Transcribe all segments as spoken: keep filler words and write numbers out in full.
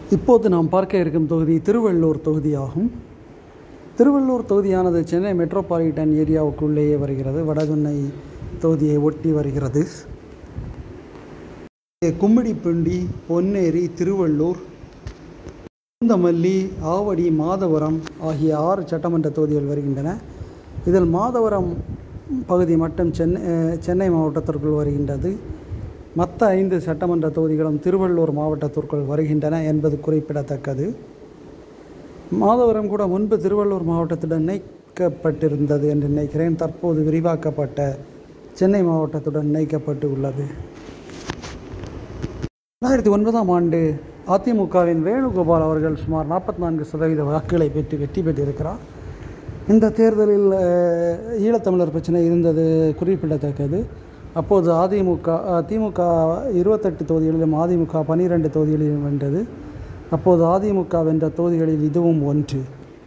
இப்போது நாம் பார்க்க இருக்கும் தொகுதி திருவள்ளூர் தொகுதியாகும். திருவள்ளூர் தொகுதியானது சென்னை மெட்ரோபாலிட்டன் ஏரியாவுக்குள்ளேயே வருகிறது. வடசென்னை தொகுதியை ஒட்டி வருகிறது. கும்மிடிப்பூண்டி, பொன்னேரி, திருவள்ளூர், பூந்தமல்லி, ஆவடி, மாதவரம் ஆகிய ஆறு சட்டமன்ற தொகுதிகள் வருகின்றன. இதில் மாதவரம் பகுதி மட்டும் சென்னை சென்னை மாவட்டத்திற்குள் வருகின்றது. மற்ற ஐந்து சட்டமன்ற தொகுதிகளும் திருவள்ளூர் மாவட்டத்திற்குள் வருகின்றன என்பது குறிப்பிடத்தக்கது. மாதவரம் கூட முன்பு திருவள்ளூர் மாவட்டத்துடன் இணைக்கப்பட்டிருந்தது என்று நினைக்கிறேன். தற்போது விரிவாக்கப்பட்ட சென்னை மாவட்டத்துடன் இணைக்கப்பட்டு உள்ளது. ரெண்டாயிரத்தி ஒன்பதாம் ஆண்டு அதிமுகவின் வேணுகோபால் அவர்கள் சுமார் நாற்பத்தி நான்கு சதவீத வாக்குகளை பெற்று வெற்றி பெற்றிருக்கிறார். இந்த தேர்தலில் ஈழத்தமிழர் பிரச்சனை இருந்தது குறிப்பிடத்தக்கது. அப்போது அதிமுக திமுக இருபத்தெட்டு தொகுதிகளிலும் அதிமுக பன்னிரெண்டு தொகுதிகளிலும் வென்றது. அப்போது அதிமுக வென்ற தொகுதிகளில் இதுவும் ஒன்று.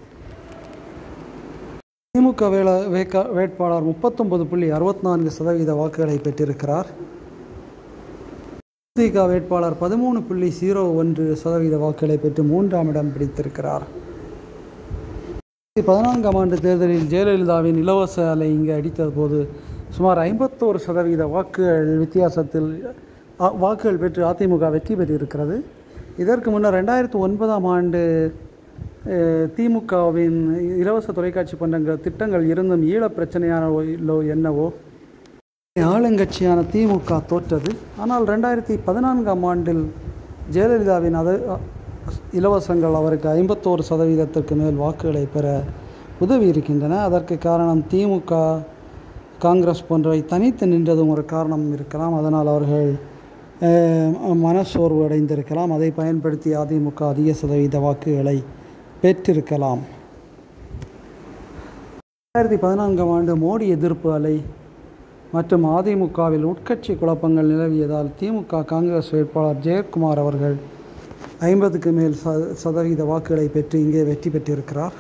திமுக வேள வேக்க வேட்பாளர் முப்பத்தொன்பது புள்ளி அறுபத்தி நான்கு சதவீத வாக்குகளை பெற்றிருக்கிறார். திமுக வேட்பாளர் பதிமூணு புள்ளி ஜீரோ ஒன்று சதவீத வாக்குகளை பெற்று மூன்றாம் இடம் பிடித்திருக்கிறார். பதினான்காம் ஆண்டு தேர்தலில் ஜெயலலிதாவின் இலவச அலை இங்கு அடித்தது போது சுமார் ஐம்பத்தோரு சதவீத வாக்குகள் வித்தியாசத்தில் வாக்குகள் பெற்று அதிமுக வெற்றி பெற்றிருக்கிறது. இதற்கு முன்னர் ரெண்டாயிரத்தி ஒன்பதாம் ஆண்டு திமுகவின் இலவச தொலைக்காட்சி பண்டங்க திட்டங்கள் இருந்தும் ஈழ பிரச்சனையானோ என்னவோ ஆளுங்கட்சியான திமுக தோற்றது. ஆனால் ரெண்டாயிரத்தி பதினான்காம் ஆண்டில் ஜெயலலிதாவின் அது இலவசங்கள் அவருக்கு ஐம்பத்தோரு சதவீதத்திற்கு மேல் வாக்குகளை பெற உதவி இருக்கின்றன. அதற்கு காரணம் திமுக, காங்கிரஸ் போன்றவை தனித்து நின்றதும் ஒரு காரணம் இருக்கலாம். அதனால் அவர்கள் மனசோர்வு அடைந்திருக்கலாம். அதை பயன்படுத்தி அதிமுக அதிக சதவீத வாக்குகளை பெற்றிருக்கலாம். ரெண்டாயிரத்தி பதினான்காம் ஆண்டு மோடி எதிர்ப்பு அலை மற்றும் அதிமுகவில் உட்கட்சி குழப்பங்கள் நிலவியதால் திமுக காங்கிரஸ் வேட்பாளர் ஜெயக்குமார் அவர்கள் ஐம்பதுக்கு மேல் ச சதவீத வாக்குகளை பெற்று இங்கே வெற்றி பெற்றிருக்கிறார்.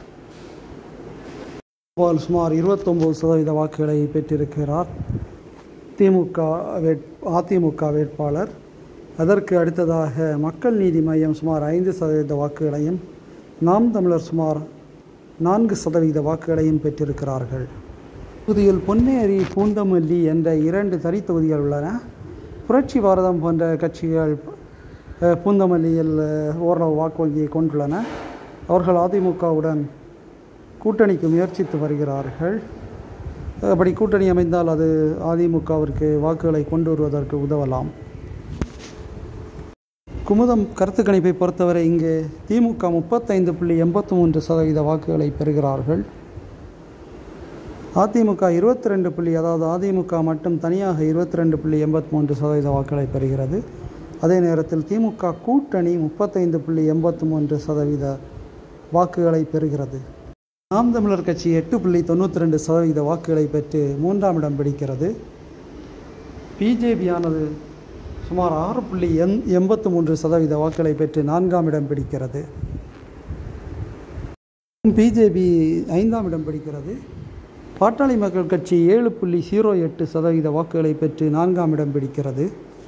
சுமார் இருபத்தொம்பது சதவீத வாக்குகளை பெற்றிருக்கிறார் திமுக வேட் அதிமுக வேட்பாளர். அதற்கு அடுத்ததாக மக்கள் நீதி மையம் சுமார் ஐந்து சதவீத வாக்குகளையும், நாம் தமிழர் சுமார் நான்கு சதவீத வாக்குகளையும் பெற்றிருக்கிறார்கள். தொகுதியில் பொன்னேரி, பூந்தமல்லி என்ற இரண்டு தனி தொகுதிகள் உள்ளன. புரட்சி பாரதம் போன்ற கட்சிகள் பூந்தமல்லியில் ஓரளவு வாக்கு வங்கியை கொண்டுள்ளன. அவர்கள் அதிமுகவுடன் கூட்டணிக்கு முயற்சித்து வருகிறார்கள். அப்படி கூட்டணி அமைந்தால் அது அதிமுகவிற்கு வாக்குகளை கொண்டு வருவதற்கு உதவலாம். குமுதம் கருத்து கணிப்பை பொறுத்தவரை இங்கே திமுக முப்பத்தைந்து புள்ளி எண்பத்தி மூன்று சதவீத வாக்குகளை பெறுகிறார்கள். அதிமுக இருபத்தி ரெண்டு புள்ளி அதாவது அதிமுக மட்டும் தனியாக இருபத்தி ரெண்டு புள்ளி எண்பத்தி மூன்று சதவீத வாக்குகளை பெறுகிறது. அதே நேரத்தில் திமுக கூட்டணி முப்பத்தைந்து புள்ளி எண்பத்தி மூன்று சதவீத வாக்குகளை பெறுகிறது. நாம் தமிழர் கட்சி எட்டு புள்ளி தொண்ணூற்றி ரெண்டு சதவீத வாக்குகளை பெற்று மூன்றாம் இடம் பிடிக்கிறது. பிஜேபியானது சுமார் ஆறு புள்ளி எண் எண்பத்தி மூன்று சதவீத வாக்குகளை பெற்று நான்காம் இடம் பிடிக்கிறது. பிஜேபி ஐந்தாம் இடம் பிடிக்கிறது. பாட்டாளி மக்கள் கட்சி ஏழு புள்ளி ஜீரோ எட்டு சதவீத வாக்குகளை பெற்று நான்காம் இடம் பிடிக்கிறது.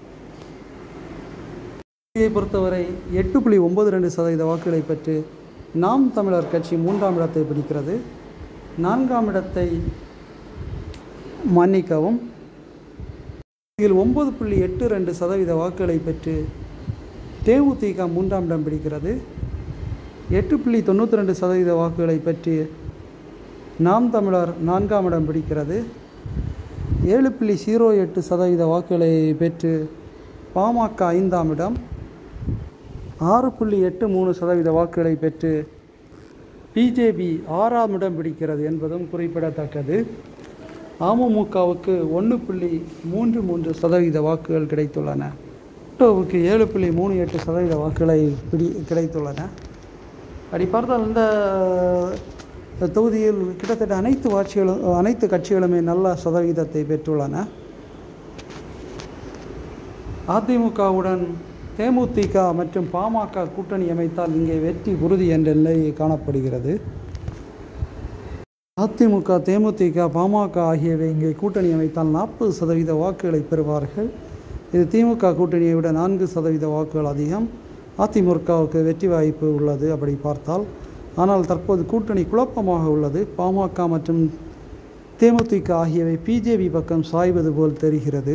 பொறுத்தவரை எட்டு புள்ளி ஒன்பது ரெண்டு சதவீத வாக்குகளை பெற்று நாம் தமிழர் கட்சி மூன்றாம் இடத்தை பிடிக்கிறது. நான்காம் இடத்தை மன்னிக்கவும் இதில் ஒன்பது புள்ளி எட்டு ரெண்டு சதவீத வாக்குகளை பெற்று தேமுதிக மூன்றாம் இடம் பிடிக்கிறது. எட்டு புள்ளி தொண்ணூற்றி ரெண்டு சதவீத வாக்குகளை பெற்று நாம் தமிழர் நான்காம் இடம் பிடிக்கிறது. ஏழு புள்ளி ஜீரோ எட்டு சதவீத வாக்குகளை பெற்று பாமக ஐந்தாம் இடம். ஆறு புள்ளி எட்டு மூணு சதவீத வாக்குகளை பெற்று பிஜேபி ஆறாம் இடம் பிடிக்கிறது என்பதும் குறிப்பிடத்தக்கது. அமமுகவுக்கு ஒன்று புள்ளி மூன்று மூன்று சதவீத வாக்குகள் கிடைத்துள்ளன. ஓட்டோவுக்கு ஏழு புள்ளி மூணு எட்டு சதவீத வாக்குகளை பிடி கிடைத்துள்ளன. அப்படி பார்த்தால் இந்த தொகுதியில் கிட்டத்தட்ட அனைத்து ஆட்சிகளும் அனைத்து கட்சிகளுமே நல்ல சதவீதத்தை பெற்றுள்ளன. அதிமுகவுடன் தேமுதிக மற்றும் பாமக கூட்டணி அமைத்தால் இங்கே வெற்றி உறுதி என்ற நிலை காணப்படுகிறது. அதிமுக, தேமுதிக, பாமக ஆகியவை இங்கே கூட்டணி அமைத்தால் நாற்பது சதவீத வாக்குகளை பெறுவார்கள். இது திமுக கூட்டணியை விட நான்கு சதவீத வாக்குகள் அதிகம். அதிமுகவுக்கு வெற்றி வாய்ப்பு உள்ளது அப்படி பார்த்தால். ஆனால் தற்போது கூட்டணி குழப்பமாக உள்ளது. பாமக மற்றும் தேமுதிக ஆகியவை பிஜேபி பக்கம் சாய்வது போல் தெரிகிறது.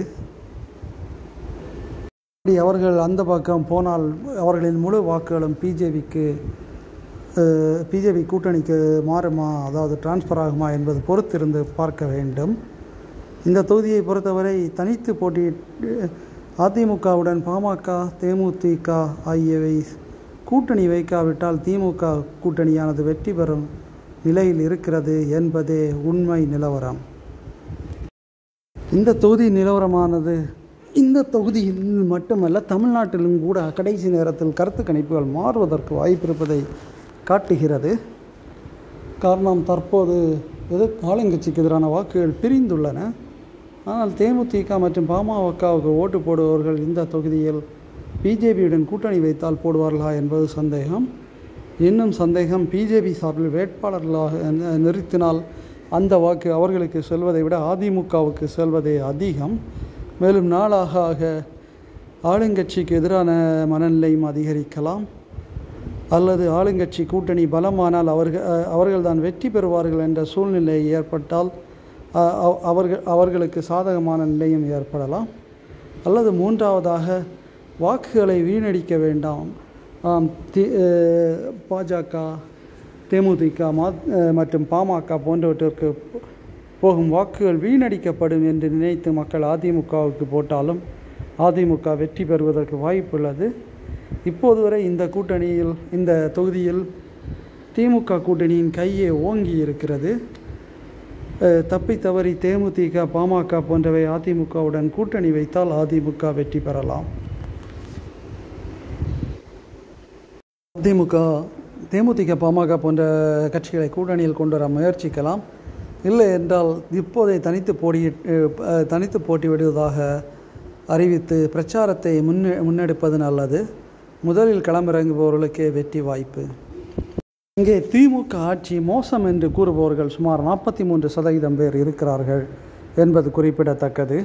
அவர்கள் அந்த பக்கம் போனால் அவர்களின் முழு வாக்குகளும் பிஜேபிக்கு பிஜேபி கூட்டணிக்கு மாறுமா, அதாவது டிரான்ஸ்ஃபர் ஆகுமா என்பது பொறுத்திருந்து பார்க்க வேண்டும். இந்த தொகுதியை பொறுத்தவரை தனித்து போட்டி அதிமுகவுடன் பாமக தேமுதிக ஆகியவை கூட்டணி வைக்காவிட்டால் திமுக கூட்டணியானது வெற்றி பெறும் நிலையில் இருக்கிறது என்பதே உண்மை நிலவரம். இந்த தொகுதி நிலவரமானது இந்த தொகுதியில் மட்டுமல்ல, தமிழ்நாட்டிலும் கூட கடைசி நேரத்தில் கருத்து கணிப்புகள் மாறுவதற்கு வாய்ப்பு இருப்பதை காட்டுகிறது. காரணம், தற்போது எது ஆளுங்கட்சிக்கு எதிரான வாக்குகள் பிரிந்துள்ளன. ஆனால் தேமுதிக மற்றும் பாமகவுக்கு ஓட்டு போடுபவர்கள் இந்த தொகுதியில் பிஜேபியுடன் கூட்டணி வைத்தால் போடுவார்களா என்பது சந்தேகம். இன்னும் சந்தேகம், பிஜேபி சார்பில் வேட்பாளர்களாக நிறுத்தினால் அந்த வாக்கு அவர்களுக்கு செல்வதை விட அதிமுகவுக்கு செல்வதே அதிகம். மேலும் நாளாக ஆக ஆளுங்கட்சிக்கு எதிரான மனநிலையும் அதிகரிக்கலாம். அல்லது ஆளுங்கட்சி கூட்டணி பலமானால் அவர்கள் அவர்கள்தான் வெற்றி பெறுவார்கள் என்ற சூழ்நிலை ஏற்பட்டால் அவர்கள் அவர்களுக்கு சாதகமான நிலையும் ஏற்படலாம். அல்லது மூன்றாவதாக, வாக்குகளை வீணடிக்க வேண்டாம், பாஜக தேமுதிக மற்றும் பாமக போன்றவற்றிற்கு போகும் வாக்குகள் வீணடிக்கப்படும் என்று நினைத்து மக்கள் அதிமுகவுக்கு போட்டாலும் அதிமுக வெற்றி பெறுவதற்கு வாய்ப்புள்ளது. இப்போது வரை இந்த கூட்டணியில் இந்த தொகுதியில் திமுக கூட்டணியின் கையே ஓங்கி இருக்கிறது. தப்பி தவறி தேமுதிக பாமக போன்றவை அதிமுகவுடன் கூட்டணி வைத்தால் அதிமுக வெற்றி பெறலாம். அதிமுக தேமுதிக பாமக போன்ற கட்சிகளை கூட்டணியில் கொண்டு வர முயற்சிக்கலாம். இல்லை என்றால் இப்போதை தனித்து போட்டி தனித்து போட்டியிடுவதாக அறிவித்து பிரச்சாரத்தை முன்னெ முன்னெடுப்பது நல்லது. முதலில் களமிறங்குபவர்களுக்கே வெற்றி வாய்ப்பு. இங்கே திமுக ஆட்சி மோசம் என்று கூறுபவர்கள் சுமார் நாற்பத்தி மூன்று சதவீதம் பேர் இருக்கிறார்கள் என்பது குறிப்பிடத்தக்கது.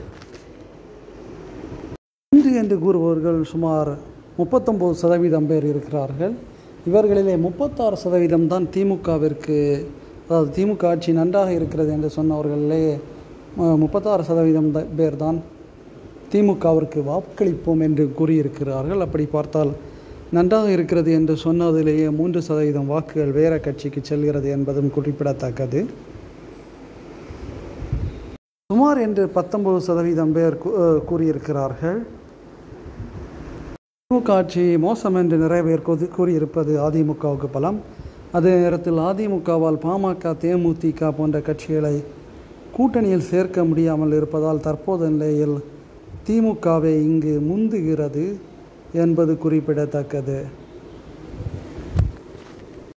இன்று என்று கூறுபவர்கள் சுமார் முப்பத்தொம்பது சதவீதம் பேர் இருக்கிறார்கள். இவர்களிலே முப்பத்தாறு சதவீதம் தான் திமுகவிற்கு, அதாவது திமுக ஆட்சி நன்றாக இருக்கிறது என்று சொன்னவர்களிலே முப்பத்தாறு சதவீதம் பேர் தான் திமுகவிற்கு வாக்களிப்போம் என்று கூறியிருக்கிறார்கள். அப்படி பார்த்தால் நன்றாக இருக்கிறது என்று சொன்னதிலேயே மூன்று சதவீதம் வாக்குகள் வேற கட்சிக்கு செல்கிறது என்பதும் குறிப்பிடத்தக்கது. சுமார் என்று பத்தொன்பது சதவீதம் பேர் கூறியிருக்கிறார்கள். திமுக ஆட்சி மோசம் என்று நிறைய பேர் கூறியிருப்பது அதிமுகவுக்கு பலம். அதே நேரத்தில் அதிமுகவால் பாமக தேமுதிக போன்ற கட்சிகளை கூட்டணியில் சேர்க்க முடியாமல் இருப்பதால் தற்போது நிலையில் திமுகவை இங்கு முந்துகிறது என்பது குறிப்பிடத்தக்கது.